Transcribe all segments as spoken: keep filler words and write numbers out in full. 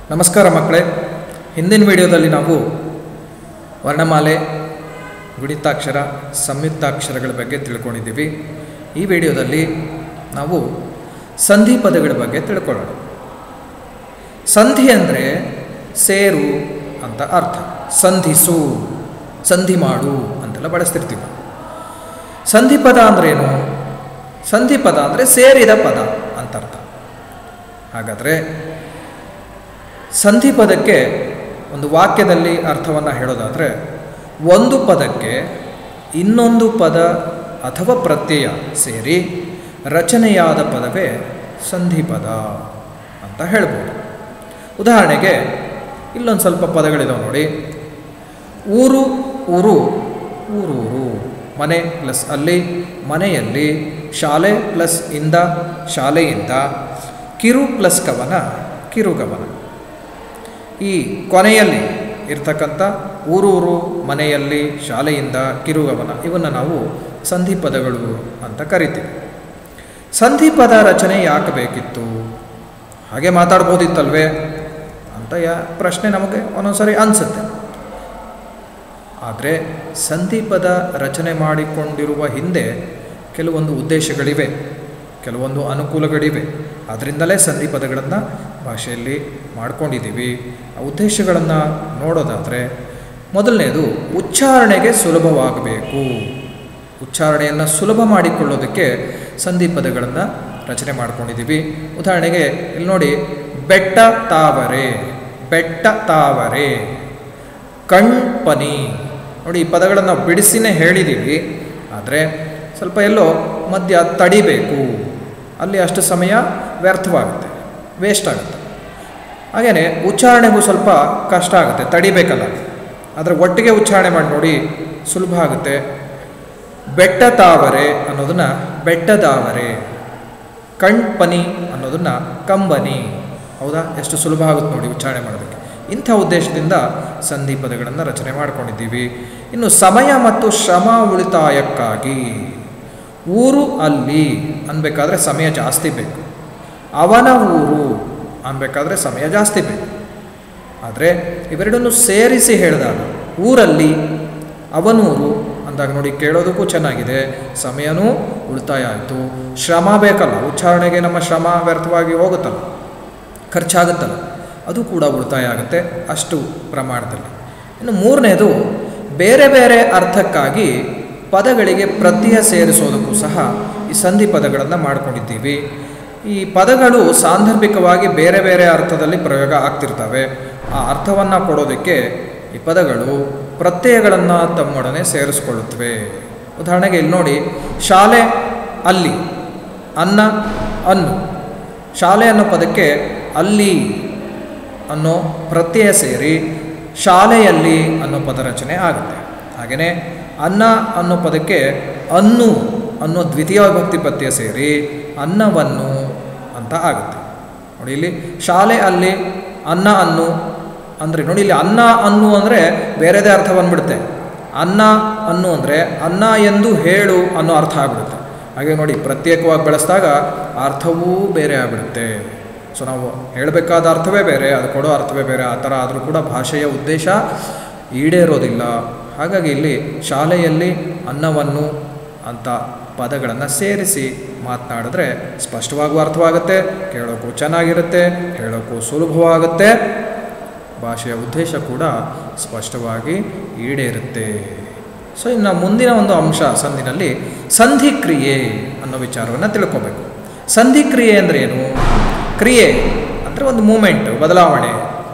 ನಮಸ್ಕಾರ ಮಕ್ಕಳೇ, ಹಿಂದಿನ ವಿಡಿಯೋದಲ್ಲಿ ನಾವು ವರ್ಣಮಾಲೆ, ಗುಣಿತಾಕ್ಷರ, ಸಂಯುಕ್ತಾಕ್ಷರಗಳ ಬಗ್ಗೆ ತಿಳ್ಕೊಂಡಿದ್ದೀವಿ. ಈ ವಿಡಿಯೋದಲ್ಲಿ ನಾವು ಸಂಧಿ ಪದಗಳ ಬಗ್ಗೆ ತಿಳ್ಕೊಳ್ಳೋಣ. ಸಂಧಿ ಅಂದರೆ ಸೇರು ಅಂತ ಅರ್ಥ. ಸಂಧಿಸು, ಸಂಧಿ ಮಾಡು ಅಂತೆಲ್ಲ ಬಳಸ್ತಿರ್ತೀವಿ. ಸಂಧಿ ಪದ ಅಂದ್ರೇನು? ಸಂಧಿ ಪದ ಅಂದರೆ ಸೇರಿದ ಪದ ಅಂತ ಅರ್ಥ. ಹಾಗಾದರೆ ಸಂಧಿ ಪದಕ್ಕೆ ಒಂದು ವಾಕ್ಯದಲ್ಲಿ ಅರ್ಥವನ್ನು ಹೇಳೋದಾದರೆ, ಒಂದು ಪದಕ್ಕೆ ಇನ್ನೊಂದು ಪದ ಅಥವಾ ಪ್ರತ್ಯಯ ಸೇರಿ ರಚನೆಯಾದ ಪದವೇ ಸಂಧಿ ಪದ ಅಂತ ಹೇಳ್ಬೋದು. ಉದಾಹರಣೆಗೆ ಇಲ್ಲೊಂದು ಸ್ವಲ್ಪ ಪದಗಳಿದಾವೆ ನೋಡಿ. ಊರು, ಊರು, ಊರೂರು. ಮನೆ ಪ್ಲಸ್ ಅಲ್ಲಿ, ಮನೆಯಲ್ಲಿ. ಶಾಲೆ ಪ್ಲಸ್ ಇಂದ, ಶಾಲೆಯಿಂದ. ಕಿರು ಪ್ಲಸ್ ಕವನ, ಕಿರುಗವನ. ಈ ಕೊನೆಯಲ್ಲಿ ಇರ್ತಕ್ಕಂಥ ಊರೂರು, ಮನೆಯಲ್ಲಿ, ಶಾಲೆಯಿಂದ, ಕಿರುಗವನ, ಇವನ್ನು ನಾವು ಸಂಧಿ ಪದಗಳು ಅಂತ ಕರಿತೀವಿ. ಸಂಧಿ ಪದ ರಚನೆ ಯಾಕೆ ಬೇಕಿತ್ತು? ಹಾಗೆ ಮಾತಾಡ್ಬೋದಿತ್ತಲ್ವೇ ಅಂತ ಯಾ ಪ್ರಶ್ನೆ ನಮಗೆ ಒಂದೊಂದ್ಸರಿ ಅನಿಸುತ್ತೆ. ಆದರೆ ಸಂಧಿ ಪದ ರಚನೆ ಮಾಡಿಕೊಂಡಿರುವ ಹಿಂದೆ ಕೆಲವೊಂದು ಉದ್ದೇಶಗಳಿವೆ, ಕೆಲವೊಂದು ಅನುಕೂಲಗಳಿವೆ. ಅದರಿಂದಲೇ ಸಂಧಿ ಪದಗಳನ್ನು ಭಾಷೆಯಲ್ಲಿ ಮಾಡ್ಕೊಂಡಿದ್ದೀವಿ. ಆ ಉದ್ದೇಶಗಳನ್ನು ನೋಡೋದಾದರೆ, ಮೊದಲನೇದು ಉಚ್ಚಾರಣೆಗೆ ಸುಲಭವಾಗಬೇಕು. ಉಚ್ಚಾರಣೆಯನ್ನು ಸುಲಭ ಮಾಡಿಕೊಳ್ಳೋದಕ್ಕೆ ಸಂಧಿ ಪದಗಳನ್ನು ರಚನೆ ಮಾಡ್ಕೊಂಡಿದ್ದೀವಿ. ಉದಾಹರಣೆಗೆ ಇಲ್ಲಿ ನೋಡಿ, ಬೆಟ್ಟ ತಾವರೆ, ಬೆಟ್ಟ ತಾವರೆ. ಕಣ್ಪನಿ ನೋಡಿ, ಈ ಪದಗಳನ್ನು ಬಿಡಿಸಿನೇ ಹೇಳಿದ್ದೀವಿ. ಆದರೆ ಸ್ವಲ್ಪ ಎಲ್ಲೋ ಮಧ್ಯ ತಡಿಬೇಕು, ಅಲ್ಲಿ ಅಷ್ಟು ಸಮಯ ವ್ಯರ್ಥವಾಗುತ್ತೆ, ವೇಸ್ಟ್ ಆಗುತ್ತೆ. ಹಾಗೆಯೇ ಉಚ್ಚಾರಣೆಗೂ ಸ್ವಲ್ಪ ಕಷ್ಟ ಆಗುತ್ತೆ, ತಡಿಬೇಕಲ್ಲ. ಆದರೆ ಒಟ್ಟಿಗೆ ಉಚ್ಚಾರಣೆ ಮಾಡಿ ನೋಡಿ, ಸುಲಭ ಆಗುತ್ತೆ. ಬೆಟ್ಟ ತಾವರೆ ಅನ್ನೋದನ್ನು ಬೆಟ್ಟದಾವರೆ, ಕಣ್ಪನಿ ಅನ್ನೋದನ್ನು ಕಂಬನಿ. ಹೌದಾ? ಎಷ್ಟು ಸುಲಭ ಆಗುತ್ತೆ ನೋಡಿ ಉಚ್ಚಾರಣೆ ಮಾಡೋದಕ್ಕೆ. ಇಂಥ ಉದ್ದೇಶದಿಂದ ಸಂಧಿ ಪದಗಳನ್ನು ರಚನೆ ಮಾಡ್ಕೊಂಡಿದ್ದೀವಿ. ಇನ್ನು ಸಮಯ ಮತ್ತು ಶ್ರಮ ಉಳಿತಾಯಕ್ಕಾಗಿ, ಊರು ಅಲ್ಲಿ ಅನ್ಬೇಕಾದ್ರೆ ಸಮಯ ಜಾಸ್ತಿ ಬೇಕು. ಅವನ ಊರು ಅನ್ಬೇಕಾದ್ರೆ ಸಮಯ ಜಾಸ್ತಿ ಬೇಕು. ಆದರೆ ಇವೆರಡನ್ನು ಸೇರಿಸಿ ಹೇಳಿದಾಗ ಊರಲ್ಲಿ, ಅವನೂರು ಅಂದಾಗ ನೋಡಿ, ಕೇಳೋದಕ್ಕೂ ಚೆನ್ನಾಗಿದೆ, ಸಮಯನೂ ಉಳಿತಾಯ ಆಯಿತು. ಶ್ರಮ ಬೇಕಲ್ಲ, ಉಚ್ಚಾರಣೆಗೆ ನಮ್ಮ ಶ್ರಮ ವ್ಯರ್ಥವಾಗಿ ಹೋಗುತ್ತಲ್ಲ, ಖರ್ಚಾಗುತ್ತಲ್ಲ, ಅದು ಕೂಡ ಉಳಿತಾಯ ಆಗುತ್ತೆ ಅಷ್ಟು ಪ್ರಮಾಣದಲ್ಲಿ. ಇನ್ನು ಮೂರನೇದು, ಬೇರೆ ಬೇರೆ ಅರ್ಥಕ್ಕಾಗಿ ಪದಗಳಿಗೆ ಪ್ರತ್ಯಯ ಸೇರಿಸೋದಕ್ಕೂ ಸಹ ಈ ಸಂಧಿ ಪದಗಳನ್ನು ಮಾಡ್ಕೊಂಡಿದ್ದೀವಿ. ಈ ಪದಗಳು ಸಾಂದರ್ಭಿಕವಾಗಿ ಬೇರೆ ಬೇರೆ ಅರ್ಥದಲ್ಲಿ ಪ್ರಯೋಗ ಆಗ್ತಿರ್ತವೆ. ಆ ಅರ್ಥವನ್ನು ಕೊಡೋದಕ್ಕೆ ಈ ಪದಗಳು ಪ್ರತ್ಯಯಗಳನ್ನು ತಮ್ಮೊಡನೆ ಸೇರಿಸ್ಕೊಳ್ಳುತ್ತವೆ. ಉದಾಹರಣೆಗೆ ಇಲ್ಲಿ ನೋಡಿ, ಶಾಲೆ ಅಲ್ಲಿ, ಅನ್ನ ಅನ್ನು. ಶಾಲೆ ಅನ್ನೋ ಪದಕ್ಕೆ ಅಲ್ಲಿ ಅನ್ನೋ ಪ್ರತ್ಯಯ ಸೇರಿ ಶಾಲೆಯಲ್ಲಿ ಅನ್ನೋ ಪದ ರಚನೆ ಆಗುತ್ತೆ. ಹಾಗೆಯೇ ಅನ್ನ ಅನ್ನೋ ಪದಕ್ಕೆ ಅನ್ನು ಅನ್ನೋ ದ್ವಿತೀಯ ವಿಭಕ್ತಿ ಪ್ರತ್ಯಯ ಸೇರಿ ಅನ್ನವನ್ನು ಅಂತ ಆಗುತ್ತೆ. ನೋಡಿ, ಇಲ್ಲಿ ಶಾಲೆ ಅಲ್ಲಿ, ಅನ್ನ ಅನ್ನು ಅಂದರೆ ನೋಡಿ, ಇಲ್ಲಿ ಅನ್ನ ಅನ್ನು ಅಂದರೆ ಬೇರೆದೇ ಅರ್ಥ ಬಂದ್ಬಿಡುತ್ತೆ. ಅನ್ನ ಅನ್ನು ಅಂದರೆ ಅನ್ನ ಎಂದು ಹೇಳು ಅನ್ನೋ ಅರ್ಥ ಆಗ್ಬಿಡುತ್ತೆ. ಹಾಗೆ ನೋಡಿ, ಪ್ರತ್ಯೇಕವಾಗಿ ಬಳಸಿದಾಗ ಅರ್ಥವೂ ಬೇರೆ ಆಗಿಬಿಡುತ್ತೆ. ಸೊ ನಾವು ಹೇಳಬೇಕಾದ ಅರ್ಥವೇ ಬೇರೆ, ಅದು ಕೊಡೋ ಅರ್ಥವೇ ಬೇರೆ. ಆ ಥರ ಆದರೂ ಕೂಡ ಭಾಷೆಯ ಉದ್ದೇಶ ಈಡೇರೋದಿಲ್ಲ. ಹಾಗಾಗಿ ಇಲ್ಲಿ ಶಾಲೆಯಲ್ಲಿ ಅನ್ನವನ್ನು ಅಂತ ಪದಗಳನ್ನು ಸೇರಿಸಿ ಮಾತನಾಡಿದ್ರೆ ಸ್ಪಷ್ಟವಾಗೂ ಅರ್ಥವಾಗುತ್ತೆ, ಕೇಳೋಕ್ಕೂ ಚೆನ್ನಾಗಿರುತ್ತೆ, ಹೇಳೋಕ್ಕೂ ಸುಲಭವಾಗುತ್ತೆ, ಭಾಷೆಯ ಉದ್ದೇಶ ಕೂಡ ಸ್ಪಷ್ಟವಾಗಿ ಈಡೇರುತ್ತೆ. ಸೊ ಇನ್ನು ಮುಂದಿನ ಒಂದು ಅಂಶ ಸಂಧಿನಲ್ಲಿ ಸಂಧಿಕ್ರಿಯೆ ಅನ್ನೋ ವಿಚಾರವನ್ನು ತಿಳ್ಕೋಬೇಕು. ಸಂಧಿಕ್ರಿಯೆ ಅಂದರೆ ಏನು? ಕ್ರಿಯೆ ಅಂದರೆ ಒಂದು ಮೂಮೆಂಟ್, ಬದಲಾವಣೆ.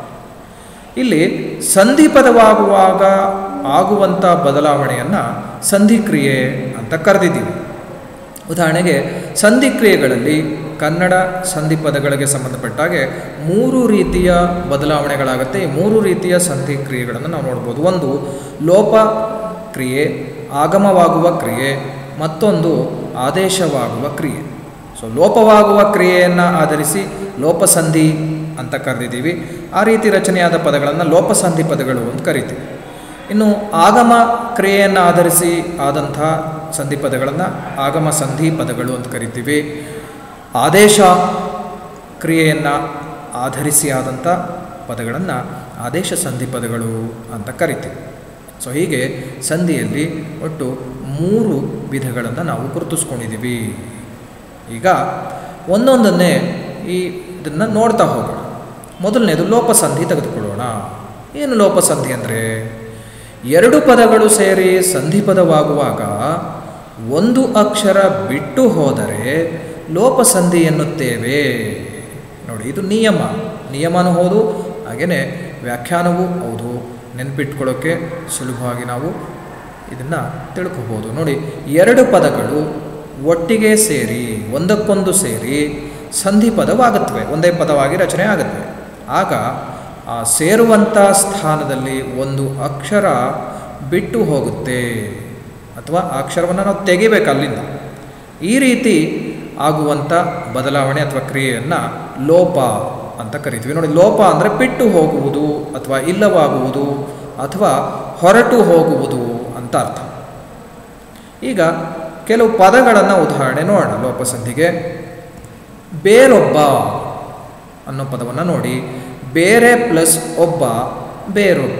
ಇಲ್ಲಿ ಸಂಧಿ ಪದವಾಗುವಾಗ ಆಗುವಂಥ ಬದಲಾವಣೆಯನ್ನು ಸಂಧಿಕ್ರಿಯೆ ಅಂತ ಕರೆದಿದ್ದೀವಿ. ಉದಾಹರಣೆಗೆ ಸಂಧಿಕ್ರಿಯೆಗಳಲ್ಲಿ ಕನ್ನಡ ಸಂಧಿ ಪದಗಳಿಗೆ ಸಂಬಂಧಪಟ್ಟ ಹಾಗೆ ಮೂರು ರೀತಿಯ ಬದಲಾವಣೆಗಳಾಗುತ್ತೆ. ಈ ಮೂರು ರೀತಿಯ ಸಂಧಿ ಕ್ರಿಯೆಗಳನ್ನು ನಾವು ನೋಡ್ಬೋದು. ಒಂದು ಲೋಪ ಕ್ರಿಯೆ, ಆಗಮವಾಗುವ ಕ್ರಿಯೆ, ಮತ್ತೊಂದು ಆದೇಶವಾಗುವ ಕ್ರಿಯೆ. ಸೊ ಲೋಪವಾಗುವ ಕ್ರಿಯೆಯನ್ನು ಆಧರಿಸಿ ಲೋಪಸಂಧಿ ಅಂತ ಕರೆದಿದ್ದೀವಿ. ಆ ರೀತಿ ರಚನೆಯಾದ ಪದಗಳನ್ನು ಲೋಪಸಂಧಿ ಪದಗಳು ಅಂತ ಕರಿತೀವಿ. ಇನ್ನು ಆಗಮ ಕ್ರಿಯೆಯನ್ನು ಆಧರಿಸಿ ಆದಂಥ ಸಂಧಿ ಪದಗಳನ್ನು ಆಗಮ ಸಂಧಿ ಪದಗಳು ಅಂತ ಕರಿತೀವಿ. ಆದೇಶ ಕ್ರಿಯೆಯನ್ನು ಆಧರಿಸಿ ಆದಂಥ ಪದಗಳನ್ನು ಆದೇಶ ಸಂಧಿ ಪದಗಳು ಅಂತ ಕರಿತೀವಿ. ಸೊ ಹೀಗೆ ಸಂಧಿಯಲ್ಲಿ ಒಟ್ಟು ಮೂರು ವಿಧಗಳನ್ನು ನಾವು ಗುರುತಿಸ್ಕೊಂಡಿದ್ದೀವಿ. ಈಗ ಒಂದೊಂದನ್ನೇ ಈ ಇದನ್ನು ನೋಡ್ತಾ ಹೋಗೋಣ. ಮೊದಲನೇದು ಲೋಪಸಂಧಿ ತೆಗೆದುಕೊಳ್ಳೋಣ. ಏನು ಲೋಪಸಂಧಿ ಅಂದರೆ, ಎರಡು ಪದಗಳು ಸೇರಿ ಸಂಧಿಪದವಾಗುವಾಗ ಒಂದು ಅಕ್ಷರ ಬಿಟ್ಟು ಹೋದರೆ ಲೋಪಸಂಧಿ ಎನ್ನುತ್ತೇವೆ. ನೋಡಿ, ಇದು ನಿಯಮ. ನಿಯಮನೂ ಹೌದು, ಹಾಗೆಯೇ ವ್ಯಾಖ್ಯಾನವೂ ಹೌದು. ನೆನಪಿಟ್ಕೊಳ್ಳೋಕ್ಕೆ ಸುಲಭವಾಗಿ ನಾವು ಇದನ್ನು ತಿಳ್ಕೊಬೋದು. ನೋಡಿ, ಎರಡು ಪದಗಳು ಒಟ್ಟಿಗೆ ಸೇರಿ ಒಂದಕ್ಕೊಂದು ಸೇರಿ ಸಂಧಿಪದವಾಗುತ್ತವೆ, ಒಂದೇ ಪದವಾಗಿ ರಚನೆ ಆಗುತ್ತವೆ. ಆಗ ಆ ಸೇರುವಂಥ ಸ್ಥಾನದಲ್ಲಿ ಒಂದು ಅಕ್ಷರ ಬಿಟ್ಟು ಹೋಗುತ್ತೆ, ಅಥವಾ ಆ ಅಕ್ಷರವನ್ನು ನಾವು ತೆಗಿಬೇಕು ಅಲ್ಲಿಂದ. ಈ ರೀತಿ ಆಗುವಂಥ ಬದಲಾವಣೆ ಅಥವಾ ಕ್ರಿಯೆಯನ್ನು ಲೋಪ ಅಂತ ಕರಿತೀವಿ. ನೋಡಿ, ಲೋಪ ಅಂದರೆ ಬಿಟ್ಟು ಹೋಗುವುದು ಅಥವಾ ಇಲ್ಲವಾಗುವುದು ಅಥವಾ ಹೊರಟು ಹೋಗುವುದು ಅಂತ ಅರ್ಥ. ಈಗ ಕೆಲವು ಪದಗಳನ್ನು ಉದಾಹರಣೆ ನೋಡೋಣ ಲೋಪಸಂಧಿಗೆ. ಬೇರೊಬ್ಬ ಅನ್ನೋ ಪದವನ್ನು ನೋಡಿ. ಬೇರೆ ಪ್ಲಸ್ ಒಬ್ಬ, ಬೇರೊಬ್ಬ.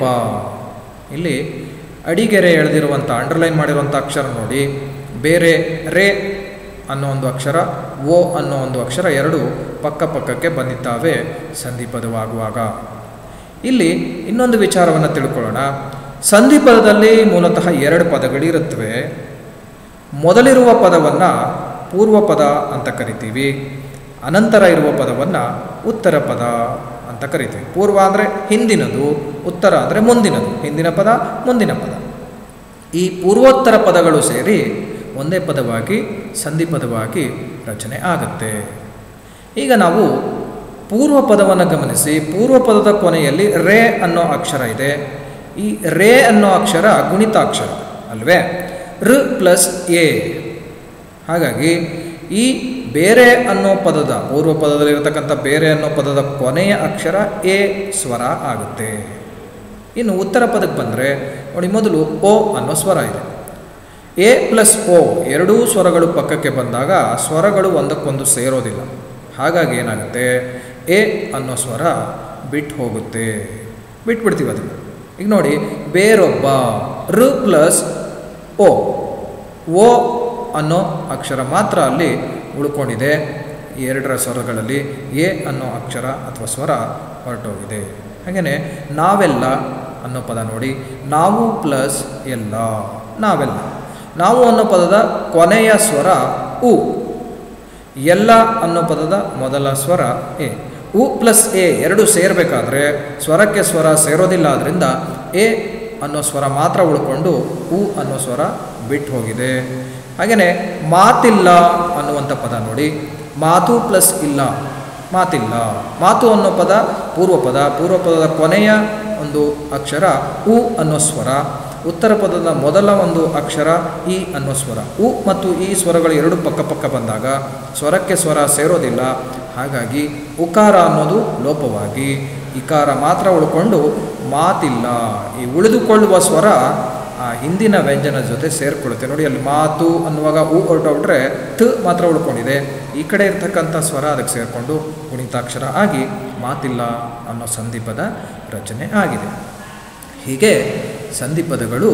ಇಲ್ಲಿ ಅಡಿಗೆರೆ ಎಳೆದಿರುವಂಥ ಅಂಡರ್ಲೈನ್ ಮಾಡಿರುವಂಥ ಅಕ್ಷರ ನೋಡಿ. ಬೇರೆ ರೇ ಅನ್ನೋ ಒಂದು ಅಕ್ಷರ, ಓ ಅನ್ನೋ ಒಂದು ಅಕ್ಷರ ಎರಡು ಪಕ್ಕ ಪಕ್ಕಕ್ಕೆ ಬಂದಿದ್ದಾವೆ ಸಂಧಿಪದವಾಗುವಾಗ. ಇಲ್ಲಿ ಇನ್ನೊಂದು ವಿಚಾರವನ್ನು ತಿಳ್ಕೊಳ್ಳೋಣ. ಸಂಧಿಪದದಲ್ಲಿ ಮೂಲತಃ ಎರಡು ಪದಗಳಿರುತ್ತವೆ. ಮೊದಲಿರುವ ಪದವನ್ನು ಪೂರ್ವ ಪದ ಅಂತ ಕರಿತೀವಿ, ಅನಂತರ ಇರುವ ಪದವನ್ನು ಉತ್ತರ ಪದ ಅಂತ ಕರಿತೀವಿ. ಪೂರ್ವ ಅಂದರೆ ಹಿಂದಿನದು, ಉತ್ತರ ಅಂದರೆ ಮುಂದಿನದು, ಹಿಂದಿನ ಪದ ಮುಂದಿನ ಪದ. ಈ ಪೂರ್ವೋತ್ತರ ಪದಗಳು ಸೇರಿ ಒಂದೇ ಪದವಾಗಿ ಸಂಧಿಪದವಾಗಿ ರಚನೆ ಆಗುತ್ತೆ. ಈಗ ನಾವು ಪೂರ್ವ ಪದವನ್ನು ಗಮನಿಸಿ. ಪೂರ್ವ ಪದದ ಕೊನೆಯಲ್ಲಿ ರೇ ಅನ್ನೋ ಅಕ್ಷರ ಇದೆ. ಈ ರೇ ಅನ್ನೋ ಅಕ್ಷರ ಗುಣಿತಾಕ್ಷರ ಅಲ್ವೇ, ಋ ಪ್ಲಸ್ ಎ. ಹಾಗಾಗಿ ಈ ಬೇರೆ ಅನ್ನೋ ಪದದ ಪೂರ್ವ ಪದದಲ್ಲಿರತಕ್ಕಂಥ ಬೇರೆ ಅನ್ನೋ ಪದದ ಕೊನೆಯ ಅಕ್ಷರ ಎ ಸ್ವರ ಆಗುತ್ತೆ. ಇನ್ನು ಉತ್ತರ ಪದಕ್ಕೆ ಬಂದರೆ ನೋಡಿ, ಮೊದಲು ಓ ಅನ್ನೋ ಸ್ವರ ಇದೆ. ಎ ಪ್ಲಸ್ ಓ ಎರಡೂ ಸ್ವರಗಳು ಪಕ್ಕಕ್ಕೆ ಬಂದಾಗ ಸ್ವರಗಳು ಒಂದಕ್ಕೊಂದು ಸೇರೋದಿಲ್ಲ. ಹಾಗಾಗಿ ಏನಾಗುತ್ತೆ, ಎ ಅನ್ನೋ ಸ್ವರ ಬಿಟ್ಟು ಹೋಗುತ್ತೆ, ಬಿಟ್ಬಿಡ್ತೀವಿ ಅದನ್ನು. ಈಗ ನೋಡಿ, ಬೇರೊಬ್ಬ, ಋ ಪ್ಲಸ್ ಓ, ಓ ಅನ್ನೋ ಅಕ್ಷರ ಮಾತ್ರ ಅಲ್ಲಿ ಉಳ್ಕೊಂಡಿದೆ. ಎರಡರ ಸ್ವರಗಳಲ್ಲಿ ಎ ಅನ್ನೋ ಅಕ್ಷರ ಅಥವಾ ಸ್ವರ ಹೊರಟೋಗಿದೆ. ಹಾಗೆಯೇ ನಾವೆಲ್ಲ ಅನ್ನೋ ಪದ ನೋಡಿ. ನಾವು ಪ್ಲಸ್ ಎಲ್ಲ, ನಾವೆಲ್ಲ. ನಾವು ಅನ್ನೋ ಪದದ ಕೊನೆಯ ಸ್ವರ ಉ. ಎಲ್ಲ ಅನ್ನೋ ಪದದ ಮೊದಲ ಸ್ವರ ಎ. ಉ ಪ್ಲಸ್ ಎ ಎರಡು ಸೇರಬೇಕಾದ್ರೆ ಸ್ವರಕ್ಕೆ ಸ್ವರ ಸೇರೋದಿಲ್ಲ. ಆದ್ದರಿಂದ ಎ ಅನ್ನೋ ಸ್ವರ ಮಾತ್ರ ಉಳ್ಕೊಂಡು ಉ ಅನ್ನೋ ಸ್ವರ ಬಿಟ್ಟು ಹೋಗಿದೆ. ಹಾಗೆಯೇ ಮಾತಿಲ್ಲ ಅನ್ನುವಂಥ ಪದ ನೋಡಿ. ಮಾತು ಪ್ಲಸ್ ಇಲ್ಲ, ಮಾತಿಲ್ಲ. ಮಾತು ಅನ್ನೋ ಪದ ಪೂರ್ವ ಪದ. ಪೂರ್ವ ಪದದ ಕೊನೆಯ ಒಂದು ಅಕ್ಷರ ಉ ಅನ್ನೋ ಸ್ವರ. ಉತ್ತರ ಪದದ ಮೊದಲ ಒಂದು ಅಕ್ಷರ ಇ ಅನ್ನೋ ಸ್ವರ. ಉ ಮತ್ತು ಈ ಸ್ವರಗಳು ಎರಡು ಪಕ್ಕ ಪಕ್ಕ ಬಂದಾಗ ಸ್ವರಕ್ಕೆ ಸ್ವರ ಸೇರೋದಿಲ್ಲ. ಹಾಗಾಗಿ ಉಕಾರ ಅನ್ನೋದು ಲೋಪವಾಗಿ ಇಕಾರ ಮಾತ್ರ ಉಳ್ಕೊಂಡು ಮಾತಿಲ್ಲ. ಈ ಉಳಿದುಕೊಳ್ಳುವ ಸ್ವರ ಆ ಹಿಂದಿನ ವ್ಯಂಜನ ಜೊತೆ ಸೇರಿಕೊಳ್ಳುತ್ತೆ. ನೋಡಿ, ಅಲ್ಲಿ ಮಾತು ಅನ್ನುವಾಗ ಉ ಹೊರಟೋಗ್ಬಿಟ್ರೆ ತ್ ಮಾತ್ರ ಉಳ್ಕೊಂಡಿದೆ. ಈ ಕಡೆ ಇರ್ತಕ್ಕಂಥ ಸ್ವರ ಅದಕ್ಕೆ ಸೇರಿಕೊಂಡು ಗುಣಿತಾಕ್ಷರ ಆಗಿ ಮಾತಿಲ್ಲ ಅನ್ನೋ ಸಂಧಿಪದ ರಚನೆ ಆಗಿದೆ. ಹೀಗೆ ಸಂಧಿಪದಗಳು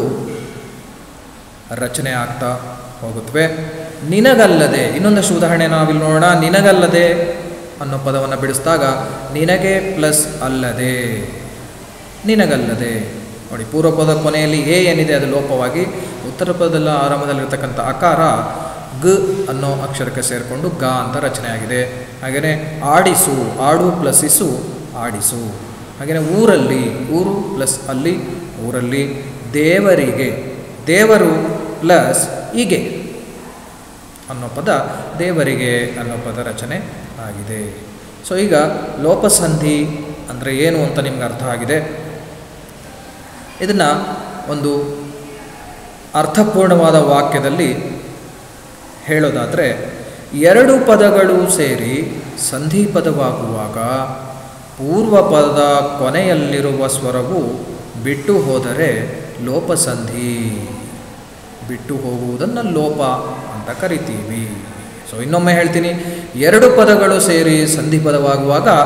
ರಚನೆ ಆಗ್ತಾ ಹೋಗುತ್ತವೆ. ನಿನಗಲ್ಲದೆ ಇನ್ನೊಂದಷ್ಟು ಉದಾಹರಣೆ ನಾವಿಲ್ಲಿ ನೋಡೋಣ. ನಿನಗಲ್ಲದೆ ಅನ್ನೋ ಪದವನ್ನು ಬಿಡಿಸಿದಾಗ ನಿನಗೆ ಪ್ಲಸ್ ಅಲ್ಲದೆ, ನಿನಗಲ್ಲದೆ. ನೋಡಿ, ಪೂರ್ವ ಪದದ ಕೊನೆಯಲ್ಲಿ ಎ ಏನಿದೆ ಅದು ಲೋಪವಾಗಿ ಉತ್ತರ ಪದದ ಆರಂಭದಲ್ಲಿರ್ತಕ್ಕಂಥ ಅಕಾರ ಗ ಅನ್ನೋ ಅಕ್ಷರಕ್ಕೆ ಸೇರಿಕೊಂಡು ಗ ಅಂತ ರಚನೆ ಆಗಿದೆ. ಹಾಗೆಯೇ ಆಡಿಸು, ಆಡು ಪ್ಲಸ್ ಇಸು, ಆಡಿಸು. ಹಾಗೆಯೇ ಊರಲ್ಲಿ, ಊರು ಪ್ಲಸ್ ಅಲ್ಲಿ, ಊರಲ್ಲಿ. ದೇವರಿಗೆ, ದೇವರು ಪ್ಲಸ್ ಹೀಗೆ ಅನ್ನೋ ಪದ ದೇವರಿಗೆ ಅನ್ನೋ ಪದ ರಚನೆ ಆಗಿದೆ. ಸೊ ಈಗ ಲೋಪಸಂಧಿ ಅಂದರೆ ಏನು ಅಂತ ನಿಮ್ಗೆ ಅರ್ಥ ಆಗಿದೆ. ಇದನ್ನು ಒಂದು ಅರ್ಥಪೂರ್ಣವಾದ ವಾಕ್ಯದಲ್ಲಿ ಹೇಳೋದಾದರೆ, ಎರಡು ಪದಗಳು ಸೇರಿ ಸಂಧಿಪದವಾಗುವಾಗ ಪೂರ್ವ ಪದದ ಕೊನೆಯಲ್ಲಿರುವ ಸ್ವರವು ಬಿಟ್ಟು ಹೋದರೆ ಲೋಪಸಂಧಿ. ಬಿಟ್ಟು ಹೋಗುವುದನ್ನು ಲೋಪ ಅಂತ ಕರಿತೀವಿ. ಸೊ ಇನ್ನೊಮ್ಮೆ ಹೇಳ್ತೀನಿ, ಎರಡು ಪದಗಳು ಸೇರಿ ಸಂಧಿಪದವಾಗುವಾಗ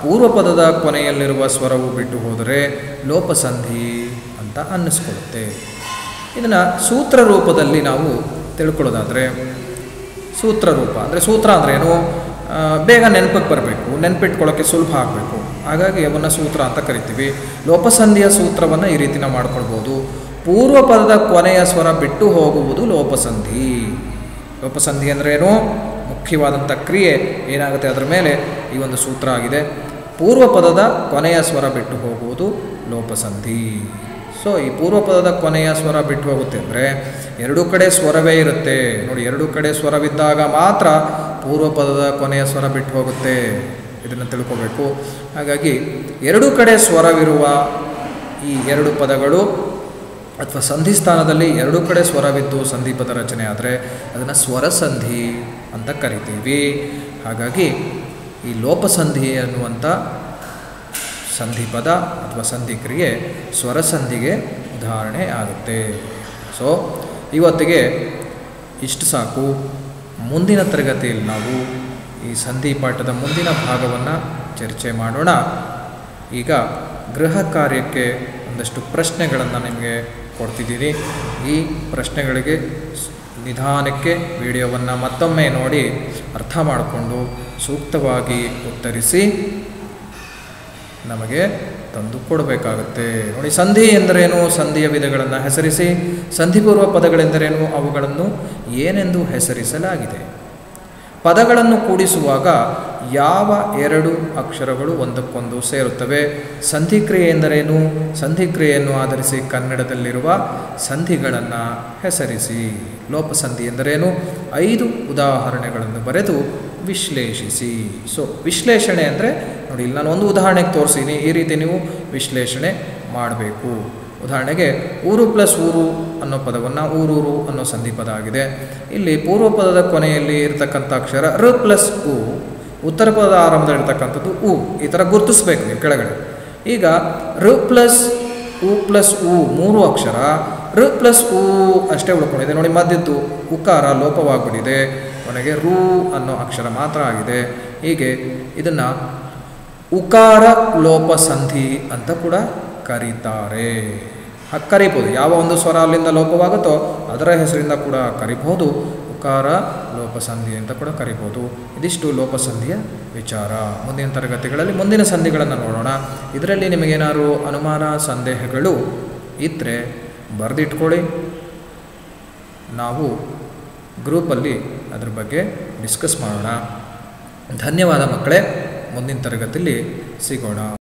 ಪೂರ್ವ ಪದದ ಕೊನೆಯಲ್ಲಿರುವ ಸ್ವರವು ಬಿಟ್ಟು ಹೋದರೆ ಲೋಪಸಂಧಿ ಅಂತ ಅನ್ನಿಸ್ಕೊಳ್ಳುತ್ತೆ. ಇದನ್ನು ಸೂತ್ರ ರೂಪದಲ್ಲಿ ನಾವು ತಿಳ್ಕೊಳ್ಳೋದಾದರೆ, ಸೂತ್ರ ರೂಪ ಅಂದರೆ ಸೂತ್ರ ಅಂದ್ರೇನು, ಬೇಗ ನೆನಪಿಗೆ ಬರಬೇಕು, ನೆನಪಿಟ್ಕೊಳ್ಳೋಕ್ಕೆ ಸುಲಭ ಆಗಬೇಕು, ಹಾಗಾಗಿ ಅವನ್ನು ಸೂತ್ರ ಅಂತ ಕರಿತೀವಿ. ಲೋಪಸಂಧಿಯ ಸೂತ್ರವನ್ನು ಈ ರೀತಿ ನಾವು ಮಾಡ್ಕೊಳ್ಬೋದು. ಪೂರ್ವ ಪದದ ಕೊನೆಯ ಸ್ವರ ಬಿಟ್ಟು ಹೋಗುವುದು ಲೋಪಸಂಧಿ. ಲೋಪಸಂಧಿ ಅಂದ್ರೇನು, ಮುಖ್ಯವಾದಂಥ ಕ್ರಿಯೆ ಏನಾಗುತ್ತೆ ಅದರ ಮೇಲೆ ಈ ಒಂದು ಸೂತ್ರ ಆಗಿದೆ. ಪೂರ್ವ ಪದದ ಕೊನೆಯ ಸ್ವರ ಬಿಟ್ಟು ಹೋಗುವುದು ಲೋಪಸಂಧಿ. ಸೊ ಈ ಪೂರ್ವ ಪದದ ಕೊನೆಯ ಸ್ವರ ಬಿಟ್ಟು ಹೋಗುತ್ತೆ ಅಂದರೆ ಎರಡೂ ಕಡೆ ಸ್ವರವೇ ಇರುತ್ತೆ ನೋಡಿ. ಎರಡೂ ಕಡೆ ಸ್ವರವಿದ್ದಾಗ ಮಾತ್ರ ಪೂರ್ವ ಪದದ ಕೊನೆಯ ಸ್ವರ ಬಿಟ್ಟು ಹೋಗುತ್ತೆ, ಇದನ್ನು ತಿಳ್ಕೋಬೇಕು. ಹಾಗಾಗಿ ಎರಡೂ ಕಡೆ ಸ್ವರವಿರುವ ಈ ಎರಡು ಪದಗಳು ಅಥವಾ ಸಂಧಿ ಸ್ಥಾನದಲ್ಲಿ ಎರಡೂ ಕಡೆ ಸ್ವರವಿದ್ದು ಸಂಧಿ ಪದ ರಚನೆ ಆದರೆ ಅದನ್ನು ಸ್ವರಸಂಧಿ ಅಂತ ಕರಿತೀವಿ. ಹಾಗಾಗಿ ಈ ಲೋಪಸಂಧಿ ಅನ್ನುವಂಥ ಸಂಧಿ ಪದ ಅಥವಾ ಸಂಧಿ ಕ್ರಿಯೆ ಸ್ವರಸಂಧಿಗೆ ಉದಾಹರಣೆ ಆಗುತ್ತೆ. ಸೊ ಇವತ್ತಿಗೆ ಇಷ್ಟು ಸಾಕು. ಮುಂದಿನ ತರಗತಿಯಲ್ಲಿ ನಾವು ಈ ಸಂಧಿ ಪಾಠದ ಮುಂದಿನ ಭಾಗವನ್ನು ಚರ್ಚೆ ಮಾಡೋಣ. ಈಗ ಗೃಹ ಕಾರ್ಯಕ್ಕೆ ಒಂದಷ್ಟು ಪ್ರಶ್ನೆಗಳನ್ನು ನಿಮಗೆ ಕೊಡ್ತಿದ್ದೀನಿ. ಈ ಪ್ರಶ್ನೆಗಳಿಗೆ ನಿಧಾನಕ್ಕೆ ವಿಡಿಯೋವನ್ನು ಮತ್ತೊಮ್ಮೆ ನೋಡಿ ಅರ್ಥ ಮಾಡಿಕೊಂಡು ಸೂಕ್ತವಾಗಿ ಉತ್ತರಿಸಿ ನಮಗೆ ತಂದು ಕೊಡಬೇಕಾಗುತ್ತೆ. ನೋಡಿ, ಸಂಧಿ ಎಂದರೇನು, ಸಂಧಿಯ ವಿಧಗಳನ್ನು ಹೆಸರಿಸಿ. ಸಂಧಿಪೂರ್ವ ಪದಗಳೆಂದರೇನು, ಅವುಗಳನ್ನು ಏನೆಂದು ಹೆಸರಿಸಲಾಗಿದೆ. ಪದಗಳನ್ನು ಕೂಡಿಸುವಾಗ ಯಾವ ಎರಡು ಅಕ್ಷರಗಳು ಒಂದಕ್ಕೊಂದು ಸೇರುತ್ತವೆ. ಸಂಧಿಕ್ರಿಯೆ ಎಂದರೇನು, ಸಂಧಿಕ್ರಿಯೆಯನ್ನು ಆಧರಿಸಿ ಕನ್ನಡದಲ್ಲಿರುವ ಸಂಧಿಗಳನ್ನು ಹೆಸರಿಸಿ. ಲೋಪಸಂಧಿ ಎಂದರೇನು, ಐದು ಉದಾಹರಣೆಗಳನ್ನು ಬರೆದು ವಿಶ್ಲೇಷಿಸಿ. ಸೊ ವಿಶ್ಲೇಷಣೆ ಅಂದರೆ ನೋಡಿ, ಇಲ್ಲಿ ನಾನು ಒಂದು ಉದಾಹರಣೆಗೆ ತೋರಿಸಿದ್ದೀನಿ, ಈ ರೀತಿ ನೀವು ವಿಶ್ಲೇಷಣೆ ಮಾಡಬೇಕು. ಉದಾಹರಣೆಗೆ ಊರು ಪ್ಲಸ್ ಊರು ಅನ್ನೋ ಪದವನ್ನು ಊರೂರು ಅನ್ನೋ ಸಂಧಿ ಪದ ಆಗಿದೆ. ಇಲ್ಲಿ ಪೂರ್ವ ಪದದ ಕೊನೆಯಲ್ಲಿ ಇರತಕ್ಕಂಥ ಅಕ್ಷರ ರ ಪ್ಲಸ್ ಉ, ಉತ್ತರ ಪದದ ಆರಂಭದಲ್ಲಿರ್ತಕ್ಕಂಥದ್ದು ಉ. ಈ ಥರ ಗುರುತಿಸ್ಬೇಕು ನೀವು ಕೆಳಗಡೆ. ಈಗ ರ ಪ್ಲಸ್ ಉ ಪ್ಲಸ್ ಉ ಮೂರು ಅಕ್ಷರ, ರ ಪ್ಲಸ್ ಉ ಅಷ್ಟೇ ಉಳ್ಕೊಂಡಿದೆ ನೋಡಿ. ಮಧ್ಯದ್ದು ಉಕಾರ ಲೋಪವಾಗ್ಬಿಟ್ಟಿದೆ, ಕೊನೆಗೆ ರು ಅನ್ನೋ ಅಕ್ಷರ ಮಾತ್ರ ಆಗಿದೆ. ಹೀಗೆ ಇದನ್ನು ಉಕಾರ ಲೋಪ ಸಂಧಿ ಅಂತ ಕೂಡ ಕರೀತಾರೆ. ಹಾಗೆ ಕರಿಬೋದು, ಯಾವ ಒಂದು ಸ್ವರ ಅಲ್ಲಿಂದ ಲೋಪವಾಗುತ್ತೋ ಅದರ ಹೆಸರಿಂದ ಕೂಡ ಕರಿಬಹುದು. ಉಕಾರ ಲೋಪಸಂಧಿ ಅಂತ ಕೂಡ ಕರಿಬೋದು. ಇದಿಷ್ಟು ಲೋಪಸಂಧಿಯ ವಿಚಾರ. ಮುಂದಿನ ತರಗತಿಗಳಲ್ಲಿ ಮುಂದಿನ ಸಂಧಿಗಳನ್ನು ನೋಡೋಣ. ಇದರಲ್ಲಿ ನಿಮಗೇನಾದ್ರು ಅನುಮಾನ ಸಂದೇಹಗಳು ಇದ್ದರೆ ಬರೆದಿಟ್ಕೊಳ್ಳಿ, ನಾವು ಗ್ರೂಪಲ್ಲಿ ಅದ್ರ ಬಗ್ಗೆ ಡಿಸ್ಕಸ್ ಮಾಡೋಣ. ಧನ್ಯವಾದ ಮಕ್ಕಳೇ, ಮುಂದಿನ ತರಗತಿಯಲ್ಲಿ ಸಿಗೋಣ.